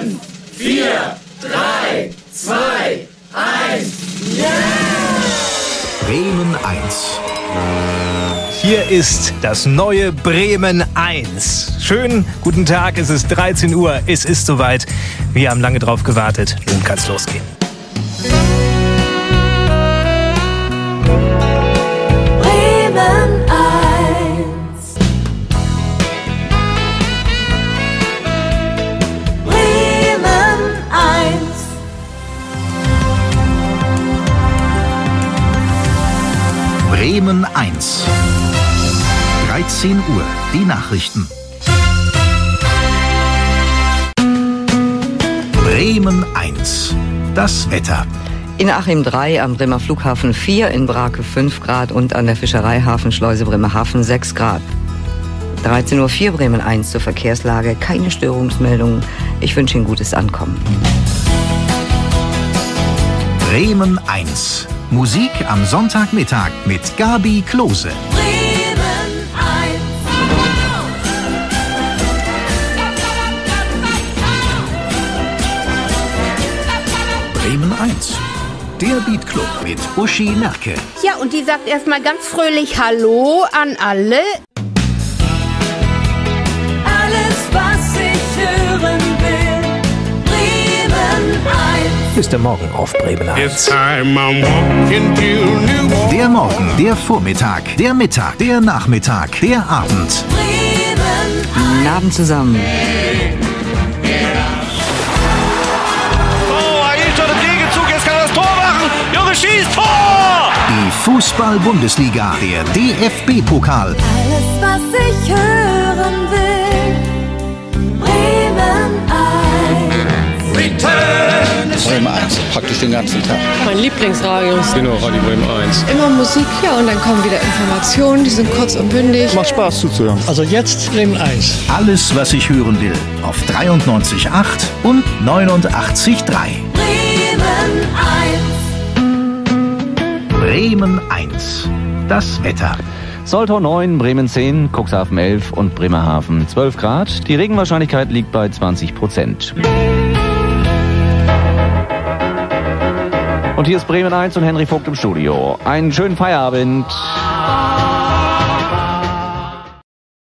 5, 4, 3, 2, 1. Yeah! Bremen 1. Hier ist das neue Bremen 1. Schönen guten Tag, es ist 13 Uhr, es ist soweit. Wir haben lange drauf gewartet, nun kann's losgehen. Bremen 1. Bremen 1. Bremen 1. 13 Uhr, die Nachrichten. Bremen 1. Das Wetter. In Achim 3, am Bremer Flughafen 4, in Brake 5 Grad und an der Fischereihafenschleuse Bremerhaven 6 Grad. 13.04 Uhr Bremen 1 zur Verkehrslage, keine Störungsmeldungen. Ich wünsche Ihnen gutes Ankommen. Bremen 1. Musik am Sonntagmittag mit Gabi Klose. Bremen 1. Bremen 1. Der Beatclub mit Uschi Merke. Ja, und die sagt erstmal ganz fröhlich Hallo an alle. Alles, was ich hören will. Bremen 1. Ist der Morgen auf Bremen 1. Der Morgen, der Vormittag, der Mittag, der Nachmittag, der Abend. Bremen 1. Guten Abend zusammen. Schießt Tor! Die Fußball-Bundesliga, der DFB-Pokal. Alles, was ich hören will. Bremen 1. Return! Bremen 1, praktisch den ganzen Tag. Mein Lieblingsradio. Genau, Radio Bremen 1. Immer Musik, ja, und dann kommen wieder Informationen, die sind kurz und bündig. Macht Spaß zuzuhören. Also jetzt Bremen 1. Alles, was ich hören will, auf 93,8 und 89,3. Bremen 1. Bremen 1. Das Wetter. Soltau 9, Bremen 10, Cuxhaven 11 und Bremerhaven 12 Grad. Die Regenwahrscheinlichkeit liegt bei 20%. Und hier ist Bremen 1 und Henry Vogt im Studio. Einen schönen Feierabend.